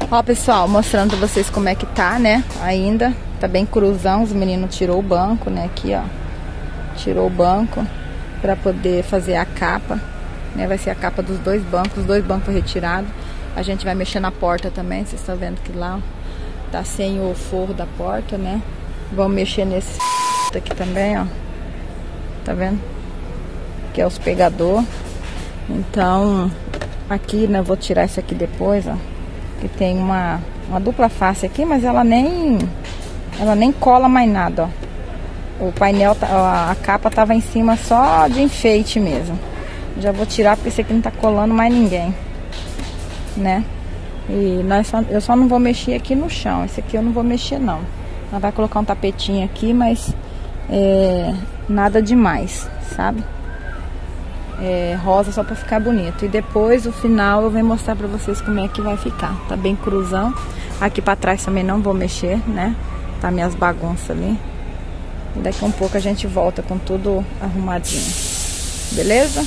Ó, pessoal, mostrando pra vocês como é que tá, né? Ainda tá bem cruzão. Os meninos tirou o banco, né? Aqui, ó. Tirou o banco pra poder fazer a capa, né? Vai ser a capa dos dois bancos. Os dois bancos retirados. A gente vai mexer na porta também. Vocês estão vendo que lá, ó, tá sem o forro da porta, né? Vamos mexer nesse aqui também, ó. Tá vendo? Que é os pegador. Então, aqui, né? Vou tirar isso aqui depois, ó. Que tem uma dupla face aqui, mas ela nem cola mais nada, ó. O painel, a capa tava em cima só de enfeite mesmo. Já vou tirar porque esse aqui não tá colando mais ninguém, né? E eu só não vou mexer aqui no chão. Esse aqui eu não vou mexer não. Ela vai colocar um tapetinho aqui, mas nada demais, sabe? Rosa só pra ficar bonito. E depois, o final, eu venho mostrar pra vocês como é que vai ficar. Tá bem cruzão. Aqui pra trás também não vou mexer, né? Tá minhas bagunças ali. E daqui a um pouco a gente volta com tudo arrumadinho. Beleza?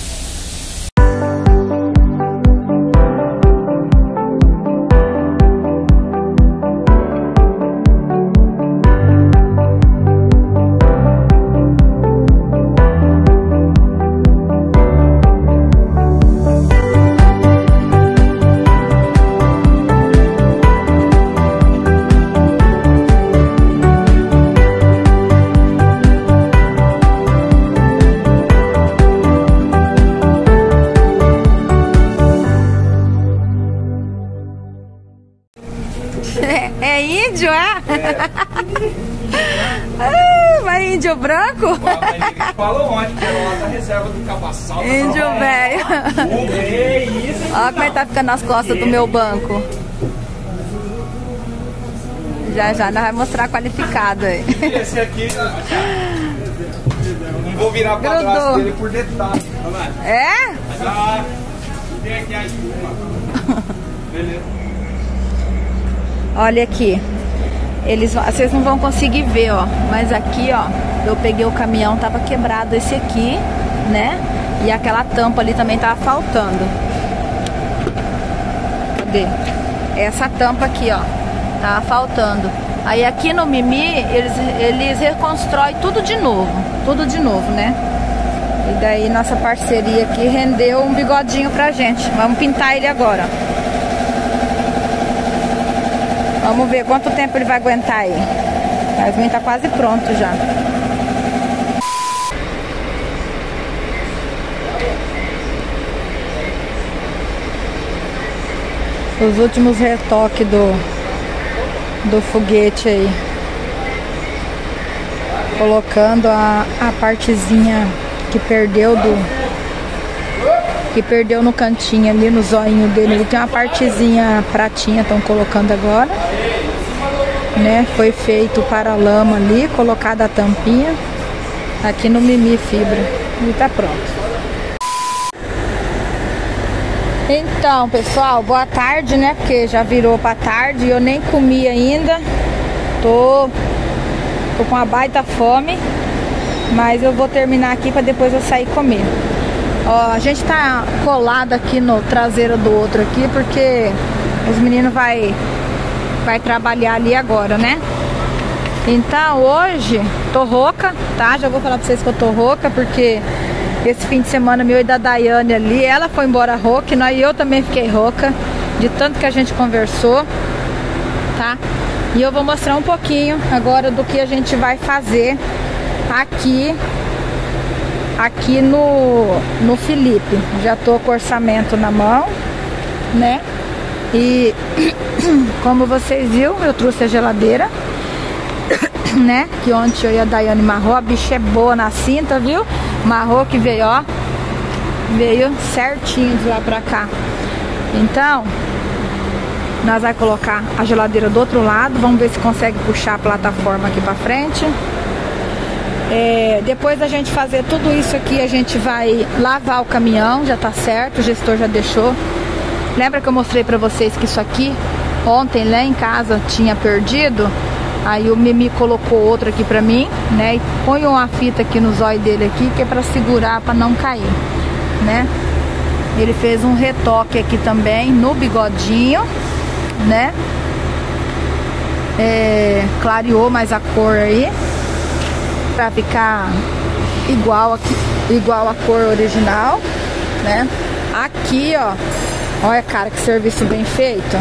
É índio, é? Mas índio branco? Falou ontem que era lá da reserva do Cabaçal. Índio velho. Olha como ele tá ficando nas costas do meu banco. Já nós vamos mostrar qualificado aí. Esse aqui, não vou virar pra trás dele por detalhe. É? Já tem aqui a espuma. Beleza. Olha aqui, vocês não vão conseguir ver, ó, mas aqui, ó, eu peguei o caminhão, tava quebrado esse aqui, né? E aquela tampa ali também tava faltando. Cadê? Essa tampa aqui, ó, tava faltando. Aí aqui no Mimi, eles reconstroem tudo de novo, né? E daí nossa parceria aqui rendeu um bigodinho pra gente. Vamos pintar ele agora. Vamos ver quanto tempo ele vai aguentar aí. Mas o meu tá quase pronto já. Os últimos retoques do foguete aí. Colocando a partezinha que perdeu no cantinho ali, no zoinho dele. Ele tem uma partezinha pratinha, estão colocando agora, né? Foi feito para lama ali, colocada a tampinha aqui no Mimi Fibra e tá pronto. Então, pessoal, boa tarde, né? Porque já virou pra tarde e eu nem comi ainda. Tô com uma baita fome, mas eu vou terminar aqui para depois eu sair comer. Ó, a gente tá colado aqui no traseiro do outro aqui, porque os meninos vai trabalhar ali agora, né? Então hoje tô rouca, tá? Já vou falar pra vocês que eu tô rouca, porque esse fim de semana meu e da Daiane ali, ela foi embora rouca e eu também fiquei rouca, de tanto que a gente conversou, tá? E eu vou mostrar um pouquinho agora do que a gente vai fazer aqui no Felipe. Já tô com o orçamento na mão, né? E como vocês viram, eu trouxe a geladeira, né? Que ontem eu e a Daiane marrou. A bicha é boa na cinta, viu? Marrou que veio, ó. Veio certinho de lá pra cá. Então, nós vamos colocar a geladeira do outro lado. Vamos ver se consegue puxar a plataforma aqui pra frente. Depois da gente fazer tudo isso aqui, a gente vai lavar o caminhão, já tá certo, o gestor já deixou. Lembra que eu mostrei pra vocês que isso aqui, ontem lá em casa, tinha perdido? Aí o Mimi colocou outro aqui pra mim, né? E põe uma fita aqui no zóio dele aqui, que é pra segurar, pra não cair, né? Ele fez um retoque aqui também no bigodinho, né? Clareou mais a cor aí pra ficar igual a cor original, né? Aqui, ó, olha, cara, que serviço bem feito.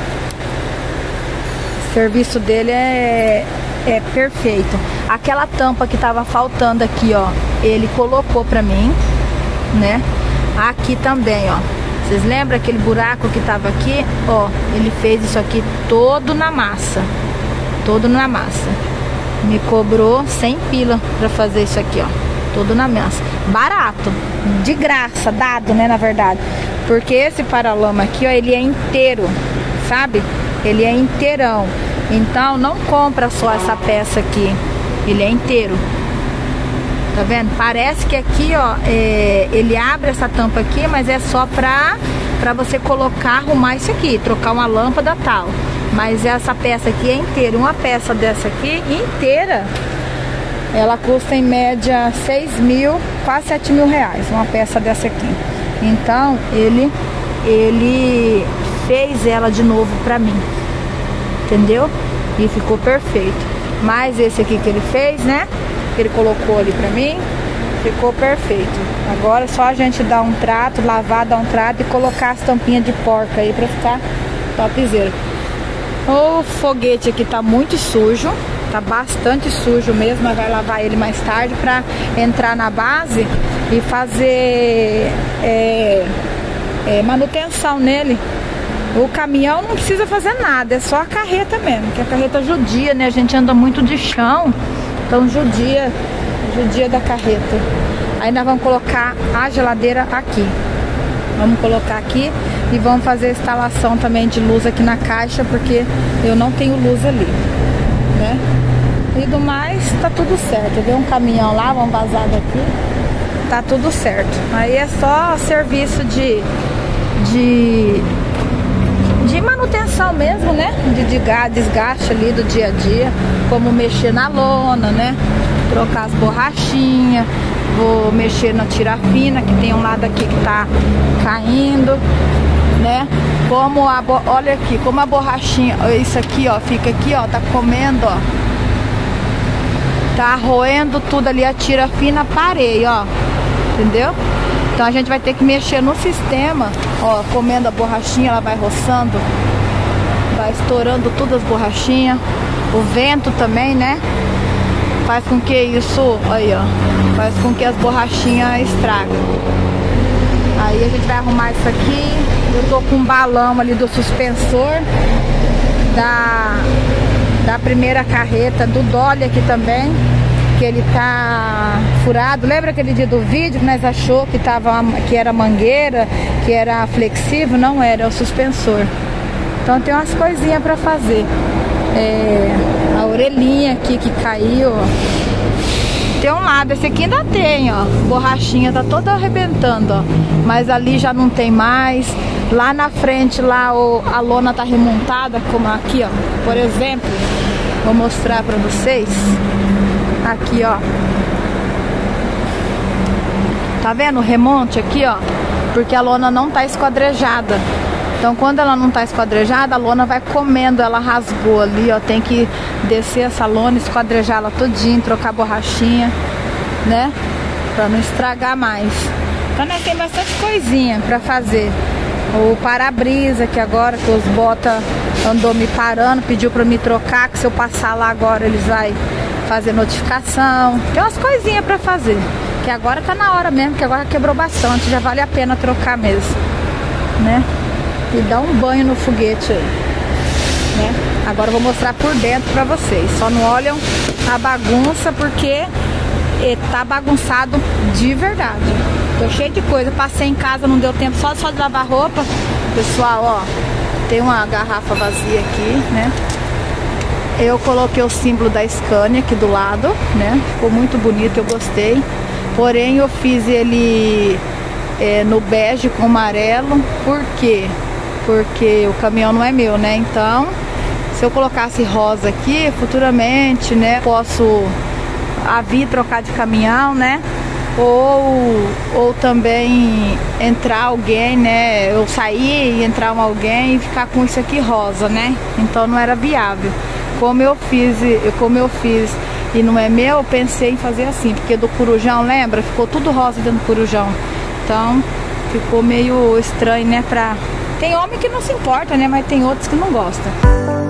O serviço dele é perfeito. Aquela tampa que tava faltando aqui, ó, ele colocou pra mim, né? Aqui também, ó, vocês lembram aquele buraco que tava aqui? Ó, ele fez isso aqui todo na massa. Todo na massa. Me cobrou 100 pila pra fazer isso aqui, ó. Todo na massa. Barato. De graça, dado, né, na verdade. Porque esse paralama aqui, ó, ele é inteiro, sabe? Ele é inteirão. Então, não compra só essa peça aqui. Ele é inteiro. Tá vendo? Parece que aqui, ó, ele abre essa tampa aqui, mas é só pra você colocar, arrumar isso aqui, trocar uma lâmpada tal. Mas essa peça aqui é inteira. Uma peça dessa aqui, inteira, ela custa em média 6 mil, quase 7 mil reais. Uma peça dessa aqui. Então, ele fez ela de novo pra mim. Entendeu? E ficou perfeito. Mas esse aqui que ele fez, né? Que ele colocou ali pra mim, ficou perfeito. Agora é só a gente dar um trato, lavar, dar um trato e colocar as tampinhas de porca aí pra ficar topzera. O foguete aqui tá muito sujo, tá bastante sujo mesmo. Nós vai lavar ele mais tarde pra entrar na base e fazer manutenção nele. O caminhão não precisa fazer nada, é só a carreta mesmo, que a carreta judia, né? A gente anda muito de chão. Então judia da carreta. Aí nós vamos colocar a geladeira aqui. Vamos colocar aqui e vamos fazer a instalação também de luz aqui na caixa, porque eu não tenho luz ali, né? E do mais, tá tudo certo. Vê um caminhão lá, vamos vazar daqui. Tá tudo certo. Aí é só serviço de manutenção mesmo, né? De desgaste ali do dia a dia, como mexer na lona, né? Trocar as borrachinhas, vou mexer na tirafina, que tem um lado aqui que tá caindo, né? Como olha aqui, como a borrachinha, isso aqui, ó, fica aqui, ó, tá comendo, ó. Tá roendo tudo ali, a tirafina, parei, ó. Entendeu? Então a gente vai ter que mexer no sistema, ó, comendo a borrachinha, ela vai roçando, vai estourando todas as borrachinhas. O vento também, né? Faz com que isso, aí ó, faz com que as borrachinhas estraguem. Aí a gente vai arrumar isso aqui. Eu tô com um balão ali do suspensor da primeira carreta, do Dolly aqui também, que ele tá furado. Lembra aquele dia do vídeo que nós achou que era mangueira, que era flexível? Não era, é o suspensor. Então tem umas coisinhas pra fazer. A orelhinha aqui que caiu, ó. Tem um lado, esse aqui ainda tem, ó, borrachinha, tá toda arrebentando, ó. Mas ali já não tem mais. Lá na frente, lá a lona tá remontada, como aqui, ó. Por exemplo, vou mostrar pra vocês. Aqui, ó. Tá vendo o remonte aqui, ó? Porque a lona não tá esquadrejada. Então, quando ela não tá esquadrejada, a lona vai comendo, ela rasgou ali, ó. Tem que descer essa lona, esquadrejar ela todinha, trocar a borrachinha, né? Pra não estragar mais. Então, nós tem bastante coisinha pra fazer. O para-brisa, que agora que os bota andou me parando, pediu pra me trocar, que se eu passar lá agora eles vai fazer notificação. Tem umas coisinhas pra fazer, que agora tá na hora mesmo, que agora quebrou bastante, já vale a pena trocar mesmo, né? E dar um banho no foguete aí, né? Agora eu vou mostrar por dentro pra vocês. Só não olham a bagunça, porque tá bagunçado de verdade. Tô cheio de coisa, passei em casa, não deu tempo só de lavar roupa. Pessoal, ó, tem uma garrafa vazia aqui, né? Eu coloquei o símbolo da Scania aqui do lado, né? Ficou muito bonito, eu gostei. Porém, eu fiz ele no bege com amarelo. Por quê? Porque o caminhão não é meu, né? Então, se eu colocasse rosa aqui, futuramente, né, posso vir trocar de caminhão, né? ou também entrar alguém, né? Eu sair e entrar alguém e ficar com isso aqui rosa, né? Então não era viável. Como eu fiz e não é meu, eu pensei em fazer assim, porque do corujão, lembra? Ficou tudo rosa dentro do corujão. Então ficou meio estranho, né? Tem homem que não se importa, né? Mas tem outros que não gostam.